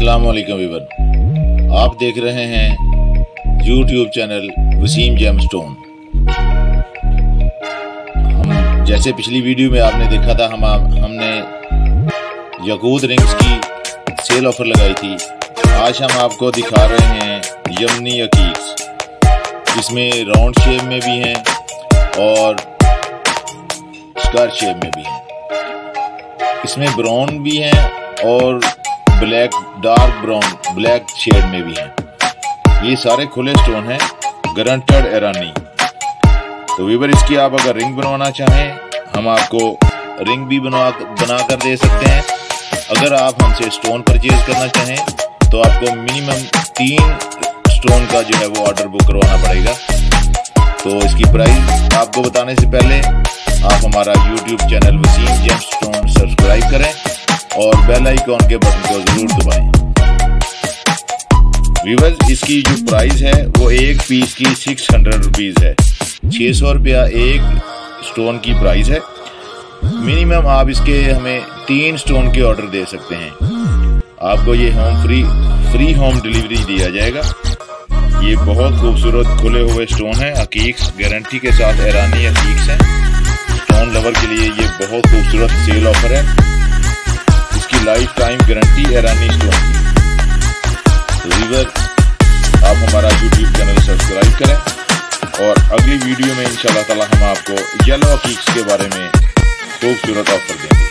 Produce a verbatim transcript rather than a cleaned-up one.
अस्सलाम वालेकुम वीवर, आप देख रहे हैं यूट्यूब चैनल वसीम जेमस्टोन। हम जैसे पिछली वीडियो में आपने देखा था, हम हमने याकूत रिंग्स की सेल ऑफर लगाई थी। आज हम आपको दिखा रहे हैं यमनी अकीक्स। इसमें राउंड शेप में भी हैं और स्क्वायर शेप में भी हैं। इसमें ब्राउन भी हैं और black, dark brown black shade में भी हैं। ये सारे खुले स्टोन हैं, गारंटेड ईरानी। तो वीवर, इसकी आप अगर रिंग बनवाना चाहें, हम आपको रिंग भी बनवा बना कर दे सकते हैं। अगर आप हमसे स्टोन परचेज करना चाहें तो आपको मिनिमम तीन स्टोन का जो है वो ऑर्डर बुक करवाना पड़ेगा। तो इसकी प्राइस आपको बताने से पहले आप हमारा YouTube channel Wasim gemstone subscribe करें और बेल आइकॉन के बटन को जरूर दबाएं। व्यूअर्स, इसकी जो प्राइस है वो एक पीस की सिक्स हंड्रेड रुपीज है। छह सौ रुपया एक स्टोन की प्राइस है। मिनिमम आप इसके हमें तीन स्टोन के ऑर्डर दे सकते हैं। आपको ये home free free home delivery दिया जाएगा। ये बहुत खूबसूरत खुले हुए स्टोन है, अकीक्स गारंटी के साथ ईरानी अकीक्स हैं। स्टोन लवर के लिए ये बहुत खूबसूरत सेल ऑफर है। इसकी लाइफ टाइम गारंटी ईरानी स्टोन की। तो व्यूअर, आप हमारा यूट्यूब चैनल सब्सक्राइब करें और अगली वीडियो में इंशाल्लाह ताला हम आपको येलो अकीक्स के बारे में खूबसूरत ऑफर देंगे।